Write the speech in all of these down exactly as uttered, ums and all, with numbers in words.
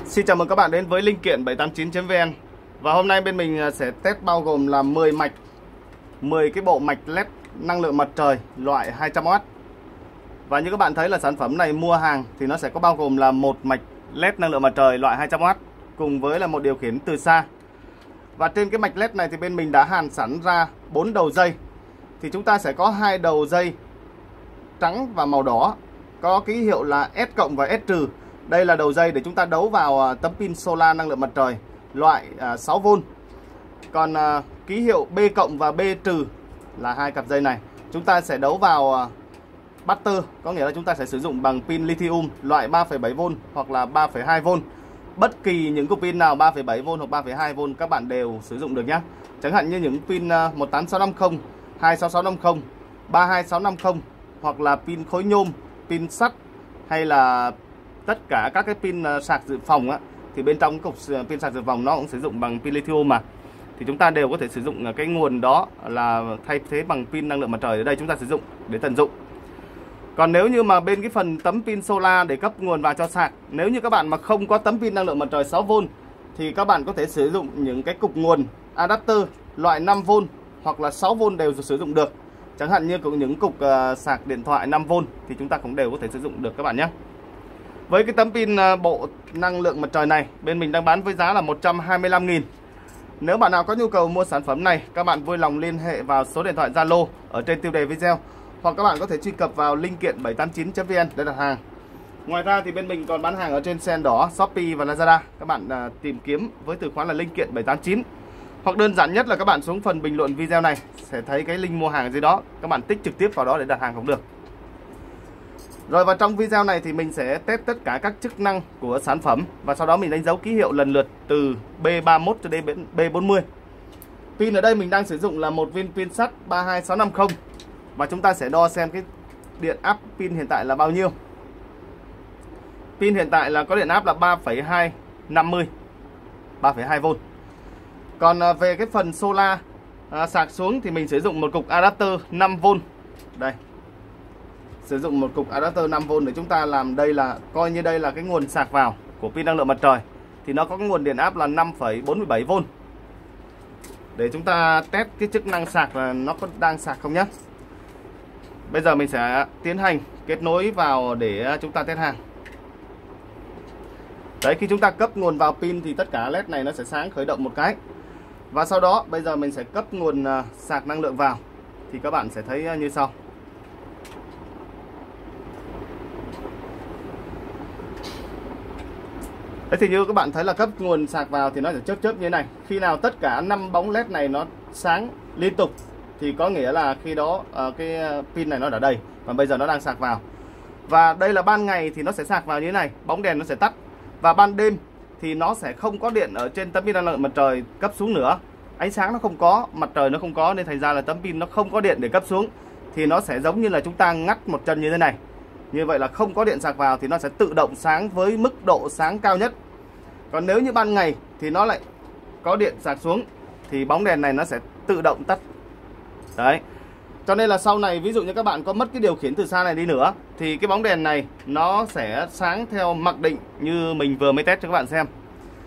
Xin chào mừng các bạn đến với linh kiện bảy tám chín chấm vn. Và hôm nay bên mình sẽ test bao gồm là mười mạch, mười cái bộ mạch led năng lượng mặt trời loại hai trăm oát. Và như các bạn thấy là sản phẩm này mua hàng thì nó sẽ có bao gồm là một mạch led năng lượng mặt trời loại hai trăm oát cùng với là một điều khiển từ xa. Và trên cái mạch led này thì bên mình đã hàn sẵn ra bốn đầu dây. Thì chúng ta sẽ có hai đầu dây trắng và màu đỏ có ký hiệu là S cộng và S trừ. Đây là đầu dây để chúng ta đấu vào tấm pin solar năng lượng mặt trời loại sáu vôn. Còn ký hiệu B cộng và B trừ là hai cặp dây này. Chúng ta sẽ đấu vào battery, có nghĩa là chúng ta sẽ sử dụng bằng pin lithium loại ba phẩy bảy vôn hoặc là ba phẩy hai vôn. Bất kỳ những cục pin nào ba phẩy bảy vôn hoặc ba phẩy hai vôn các bạn đều sử dụng được nhé. Chẳng hạn như những pin một tám sáu năm không, hai sáu sáu năm không, ba hai sáu năm không hoặc là pin khối nhôm, pin sắt hay là tất cả các cái pin sạc dự phòng á, thì bên trong cục pin sạc dự phòng nó cũng sử dụng bằng pin lithium mà, thì chúng ta đều có thể sử dụng cái nguồn đó là thay thế bằng pin năng lượng mặt trời. Ở đây chúng ta sử dụng để tận dụng. Còn nếu như mà bên cái phần tấm pin solar để cấp nguồn vào cho sạc, nếu như các bạn mà không có tấm pin năng lượng mặt trời sáu vôn thì các bạn có thể sử dụng những cái cục nguồn adapter loại năm vôn hoặc là sáu vôn đều sử dụng được. Chẳng hạn như những cục uh, sạc điện thoại năm vôn thì chúng ta cũng đều có thể sử dụng được các bạn nhé. Với cái tấm pin bộ năng lượng mặt trời này, bên mình đang bán với giá là một trăm hai mươi lăm nghìn. Nếu bạn nào có nhu cầu mua sản phẩm này, các bạn vui lòng liên hệ vào số điện thoại Zalo ở trên tiêu đề video, hoặc các bạn có thể truy cập vào linh kiện bảy tám chín chấm vn để đặt hàng. Ngoài ra thì bên mình còn bán hàng ở trên Sen Đỏ, Shopee và Lazada. Các bạn à, tìm kiếm với từ khóa là linh kiện bảy tám chín. Hoặc đơn giản nhất là các bạn xuống phần bình luận video này sẽ thấy cái link mua hàng ở dưới đó. Các bạn tích trực tiếp vào đó để đặt hàng cũng được. Rồi, và trong video này thì mình sẽ test tất cả các chức năng của sản phẩm và sau đó mình đánh dấu ký hiệu lần lượt từ B ba mươi mốt cho đến B bốn mươi. Pin ở đây mình đang sử dụng là một viên pin sắt ba hai sáu năm không và chúng ta sẽ đo xem cái điện áp pin hiện tại là bao nhiêu. Pin hiện tại là có điện áp là ba phẩy hai năm mươi, ba phẩy hai vôn. Còn về cái phần solar à, sạc xuống thì mình sử dụng một cục adapter năm vôn. Đây. Sử dụng một cục adapter năm vôn để chúng ta làm, đây là coi như đây là cái nguồn sạc vào của pin năng lượng mặt trời. Thì nó có cái nguồn điện áp là năm phẩy bốn bảy vôn. Để chúng ta test cái chức năng sạc là nó có đang sạc không nhé. Bây giờ mình sẽ tiến hành kết nối vào để chúng ta test hàng. Đấy, khi chúng ta cấp nguồn vào pin thì tất cả led này nó sẽ sáng khởi động một cái. Và sau đó bây giờ mình sẽ cấp nguồn sạc năng lượng vào thì các bạn sẽ thấy như sau. Đấy, thì như các bạn thấy là cấp nguồn sạc vào thì nó sẽ chớp chớp như thế này. Khi nào tất cả năm bóng led này nó sáng liên tục thì có nghĩa là khi đó uh, cái pin này nó đã đầy và bây giờ nó đang sạc vào. Và đây là ban ngày thì nó sẽ sạc vào như thế này, bóng đèn nó sẽ tắt. Và ban đêm thì nó sẽ không có điện ở trên tấm pin năng lượng mặt trời cấp xuống nữa. Ánh sáng nó không có, mặt trời nó không có, nên thành ra là tấm pin nó không có điện để cấp xuống. Thì nó sẽ giống như là chúng ta ngắt một chân như thế này. Như vậy là không có điện sạc vào thì nó sẽ tự động sáng với mức độ sáng cao nhất. Còn nếu như ban ngày thì nó lại có điện sạc xuống thì bóng đèn này nó sẽ tự động tắt. Đấy. Cho nên là sau này ví dụ như các bạn có mất cái điều khiển từ xa này đi nữa thì cái bóng đèn này nó sẽ sáng theo mặc định như mình vừa mới test cho các bạn xem.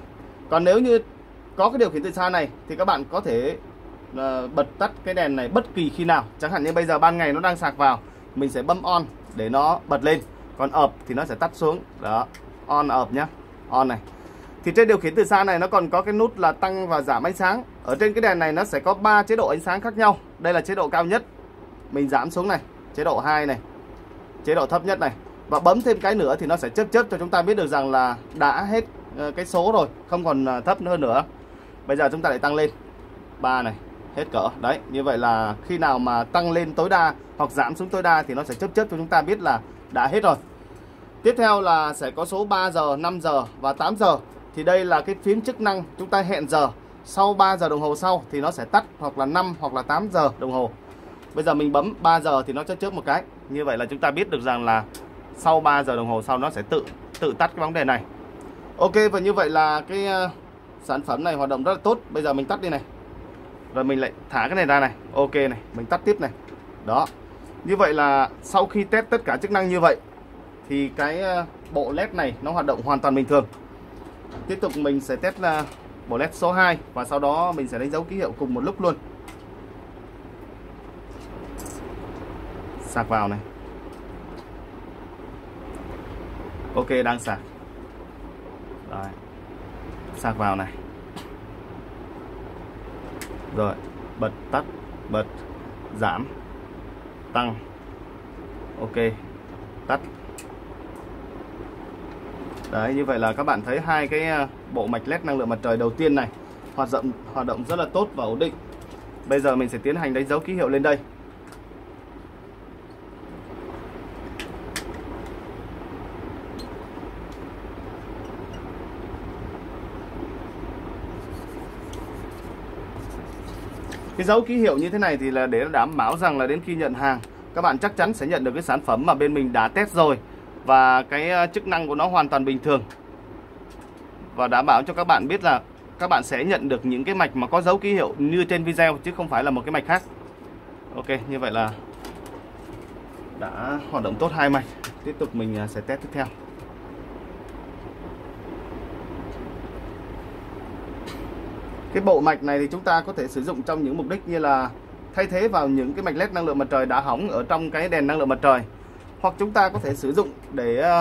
Còn nếu như có cái điều khiển từ xa này thì các bạn có thể uh, bật tắt cái đèn này bất kỳ khi nào. Chẳng hạn như bây giờ ban ngày nó đang sạc vào, mình sẽ bấm on để nó bật lên. Còn ợp thì nó sẽ tắt xuống. Đó, on ợp nhá. On này. Thì trên điều khiển từ xa này nó còn có cái nút là tăng và giảm ánh sáng. Ở trên cái đèn này nó sẽ có ba chế độ ánh sáng khác nhau. Đây là chế độ cao nhất. Mình giảm xuống này, chế độ hai này, chế độ thấp nhất này. Và bấm thêm cái nữa thì nó sẽ chớp chớp cho chúng ta biết được rằng là đã hết cái số rồi, không còn thấp hơn nữa. Bây giờ chúng ta lại tăng lên ba này, hết cỡ. Đấy, như vậy là khi nào mà tăng lên tối đa hoặc giảm xuống tối đa thì nó sẽ chớp chớp cho chúng ta biết là đã hết rồi. Tiếp theo là sẽ có số ba giờ, năm giờ và tám giờ. Thì đây là cái phím chức năng chúng ta hẹn giờ. Sau ba giờ đồng hồ sau thì nó sẽ tắt, hoặc là năm hoặc là tám giờ đồng hồ. Bây giờ mình bấm ba giờ thì nó chớp chớp một cái. Như vậy là chúng ta biết được rằng là sau ba giờ đồng hồ sau nó sẽ tự tự tắt cái bóng đèn này. Ok, và như vậy là cái uh, sản phẩm này hoạt động rất là tốt. Bây giờ mình tắt đi này. Rồi mình lại thả cái này ra này. Ok này, mình tắt tiếp này. Đó. Như vậy là sau khi test tất cả chức năng như vậy thì cái uh, bộ led này nó hoạt động hoàn toàn bình thường. Tiếp tục mình sẽ test là bộ led số hai và sau đó mình sẽ đánh dấu ký hiệu cùng một lúc luôn. Sạc vào này. Ok, đang sạc. Đấy. Sạc vào này. Rồi, bật tắt, bật giảm, tăng. Ok, tắt. Đấy, như vậy là các bạn thấy hai cái bộ mạch led năng lượng mặt trời đầu tiên này hoạt động hoạt động rất là tốt và ổn định. Bây giờ mình sẽ tiến hành đánh dấu ký hiệu lên đây. Cái dấu ký hiệu như thế này thì là để đảm bảo rằng là đến khi nhận hàng các bạn chắc chắn sẽ nhận được cái sản phẩm mà bên mình đã test rồi và cái chức năng của nó hoàn toàn bình thường, và đảm bảo cho các bạn biết là các bạn sẽ nhận được những cái mạch mà có dấu ký hiệu như trên video chứ không phải là một cái mạch khác. Ok, như vậy là đã hoạt động tốt hai mạch. Tiếp tục mình sẽ test tiếp theo. Cái bộ mạch này thì chúng ta có thể sử dụng trong những mục đích như là thay thế vào những cái mạch led năng lượng mặt trời đã hỏng ở trong cái đèn năng lượng mặt trời, hoặc chúng ta có thể sử dụng để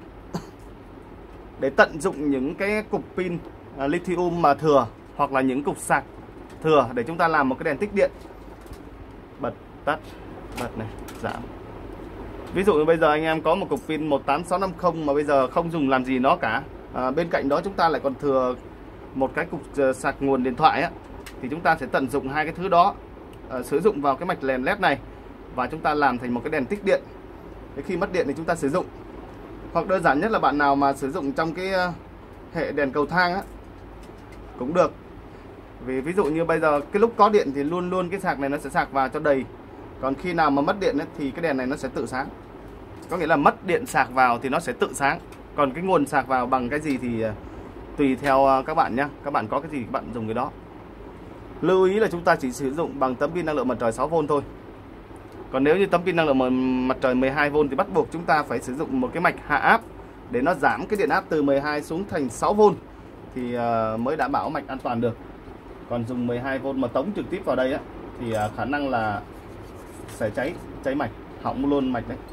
để tận dụng những cái cục pin lithium mà thừa, hoặc là những cục sạc thừa để chúng ta làm một cái đèn tích điện. Bật tắt, bật này, giảm. Ví dụ như bây giờ anh em có một cục pin một tám sáu năm không mà bây giờ không dùng làm gì nó cả, à, bên cạnh đó chúng ta lại còn thừa một cái cục sạc nguồn điện thoại á, thì chúng ta sẽ tận dụng hai cái thứ đó, à, sử dụng vào cái mạch đèn led này và chúng ta làm thành một cái đèn tích điện. Để khi mất điện thì chúng ta sử dụng. Hoặc đơn giản nhất là bạn nào mà sử dụng trong cái hệ đèn cầu thang á cũng được. Vì ví dụ như bây giờ cái lúc có điện thì luôn luôn cái sạc này nó sẽ sạc vào cho đầy. Còn khi nào mà mất điện ấy, thì cái đèn này nó sẽ tự sáng. Có nghĩa là mất điện sạc vào thì nó sẽ tự sáng. Còn cái nguồn sạc vào bằng cái gì thì tùy theo các bạn nhé. Các bạn có cái gì các bạn dùng cái đó. Lưu ý là chúng ta chỉ sử dụng bằng tấm pin năng lượng mặt trời sáu vôn thôi. Còn nếu như tấm pin năng lượng mặt trời mười hai vôn thì bắt buộc chúng ta phải sử dụng một cái mạch hạ áp để nó giảm cái điện áp từ mười hai xuống thành sáu vôn thì mới đảm bảo mạch an toàn được. Còn dùng mười hai vôn mà tống trực tiếp vào đây á thì khả năng là sẽ cháy cháy mạch, hỏng luôn mạch đấy.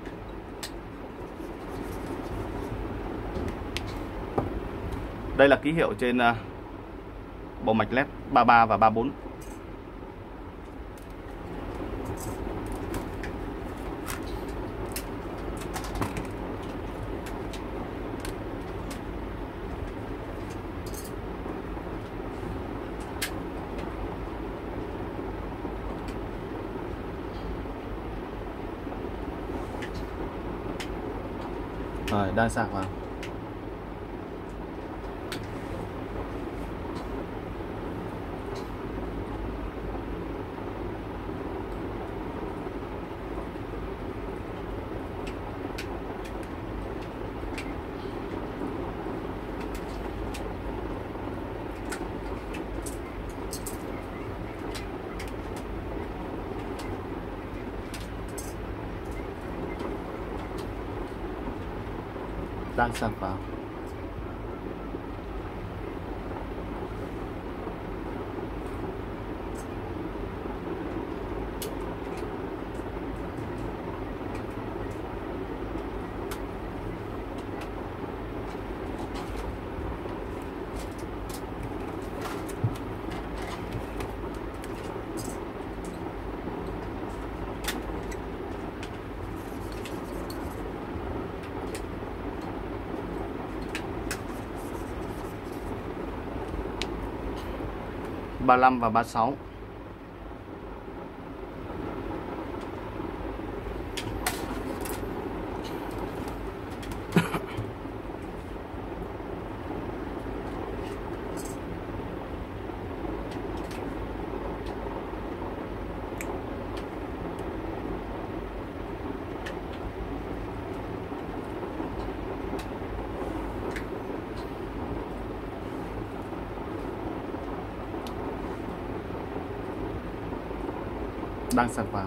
Đây là ký hiệu trên bộ mạch led ba ba và ba bốn. Rồi, đang sạc vào. Đang sạc vào. ba lăm và ba sáu. Đang sạc vào.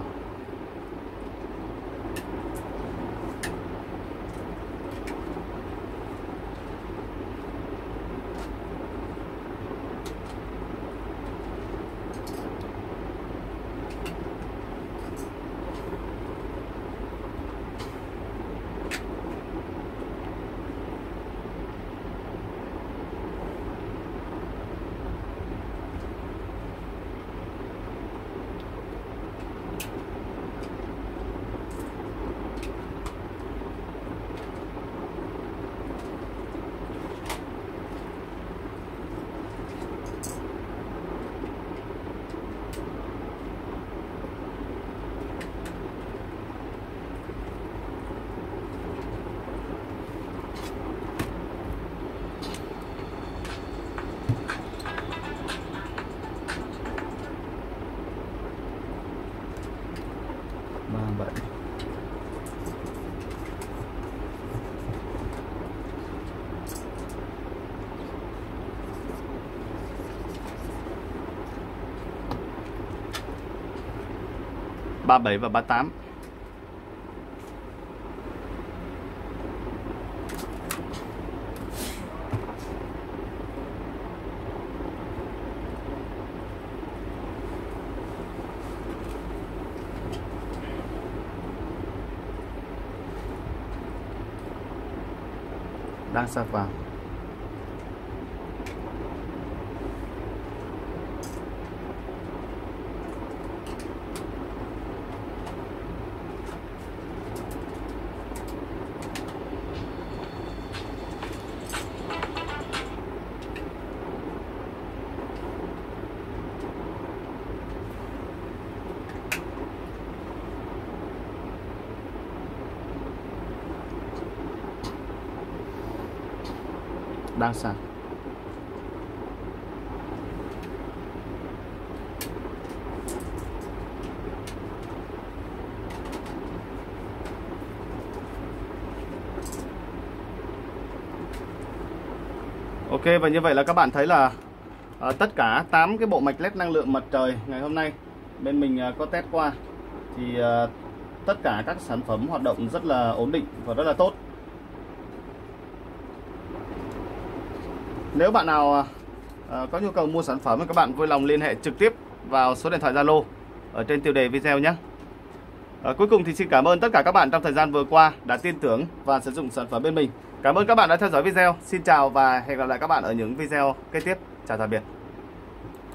ba bảy và ba tám. Đang sạc vào. Đang sạc. Ok, và như vậy là các bạn thấy là à, tất cả tám cái bộ mạch led năng lượng mặt trời ngày hôm nay bên mình à, có test qua thì à, tất cả các sản phẩm hoạt động rất là ổn định và rất là tốt. Nếu bạn nào à, có nhu cầu mua sản phẩm thì các bạn vui lòng liên hệ trực tiếp vào số điện thoại Zalo ở trên tiêu đề video nhé. À, cuối cùng thì xin cảm ơn tất cả các bạn trong thời gian vừa qua đã tin tưởng và sử dụng sản phẩm bên mình. Cảm ơn các bạn đã theo dõi video. Xin chào và hẹn gặp lại các bạn ở những video kế tiếp. Chào tạm biệt.